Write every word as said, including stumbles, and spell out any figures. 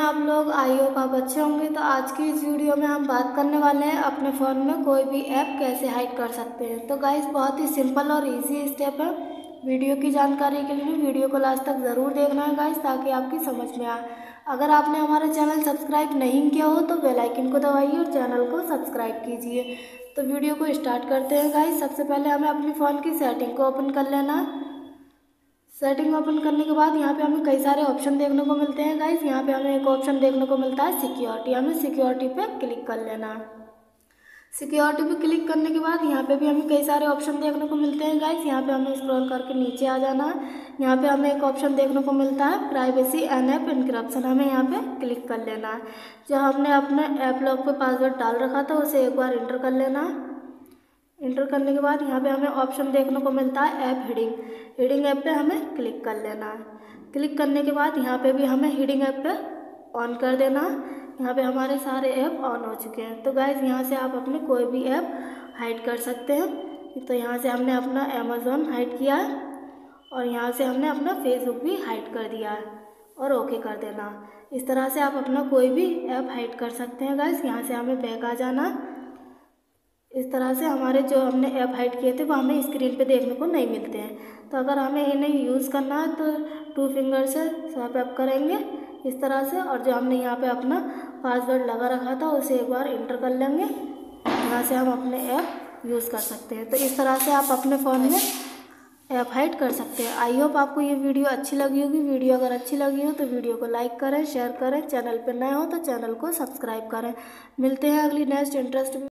आप लोग? I hope आप अच्छे होंगे। तो आज की इस वीडियो में हम बात करने वाले हैं अपने फ़ोन में कोई भी ऐप कैसे हाइड कर सकते हैं। तो गाइस बहुत ही सिंपल और इजी स्टेप है। वीडियो की जानकारी के लिए वीडियो को लास्ट तक ज़रूर देखना है गाइस, ताकि आपकी समझ में आए। अगर आपने हमारा चैनल सब्सक्राइब नहीं किया हो तो बेल आइकन को दबाइए और चैनल को सब्सक्राइब कीजिए। तो वीडियो को स्टार्ट करते हैं गाइस। सबसे पहले हमें अपने फ़ोन की सेटिंग को ओपन कर लेना है। सेटिंग ओपन करने के बाद यहाँ पे हमें कई सारे ऑप्शन देखने को मिलते हैं गाइस। यहाँ पे हमें एक ऑप्शन देखने को मिलता है सिक्योरिटी। हमें सिक्योरिटी पे क्लिक कर लेना है। सिक्योरिटी पे क्लिक करने के बाद यहाँ पे भी हमें कई सारे ऑप्शन देखने को मिलते हैं गाइस। यहाँ पे हमें स्क्रॉल करके नीचे आ जाना है। यहाँ पे हमें एक ऑप्शन देखने को मिलता है प्राइवेसी एंड ऐप एनक्रिप्शन। हमें यहाँ पे क्लिक कर लेना है। जो हमने अपने ऐप लॉक पे पासवर्ड डाल रखा था उसे एक बार इंटर कर लेना है। इंटर करने के बाद यहाँ पे हमें ऑप्शन देखने को मिलता है ऐप हिडिंग। हिडिंग ऐप पे हमें क्लिक कर लेना है। क्लिक करने के बाद यहाँ पे भी हमें हिडिंग ऐप पे ऑन कर देना है। यहाँ पे हमारे सारे ऐप ऑन हो चुके हैं। तो गाइज यहाँ से आप अपने कोई भी ऐप हाइड कर सकते हैं। तो यहाँ से हमने अपना अमेज़ॉन हाइड किया है और यहाँ से हमने अपना फेसबुक भी हाइड कर दिया है और ओके कर देना। इस तरह से आप अपना कोई भी ऐप हाइड कर सकते हैं गाइज। यहाँ से हमें बैक आ जाना। इस तरह से हमारे जो हमने ऐप हाइड किए थे वो हमें स्क्रीन पे देखने को नहीं मिलते हैं। तो अगर हमें इन्हें यूज़ करना है तो टू फिंगर से स्वाइप अप करेंगे इस तरह से, और जो हमने यहाँ पे अपना पासवर्ड लगा रखा था उसे एक बार इंटर कर लेंगे। यहाँ से हम अपने ऐप यूज़ कर सकते हैं। तो इस तरह से आप अपने फ़ोन में ऐप हाइड कर सकते हैं। आई होप आपको ये वीडियो अच्छी लगी होगी। वीडियो अगर अच्छी लगी हो तो वीडियो को लाइक करें, शेयर करें। चैनल पर नए हो तो चैनल को सब्सक्राइब करें। मिलते हैं अगली नेक्स्ट इंटरेस्ट